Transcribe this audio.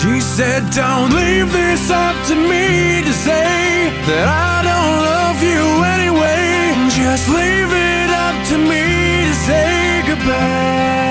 She said, don't leave this up to me to say that I don't love you anyway. Just leave it up to me to say goodbye.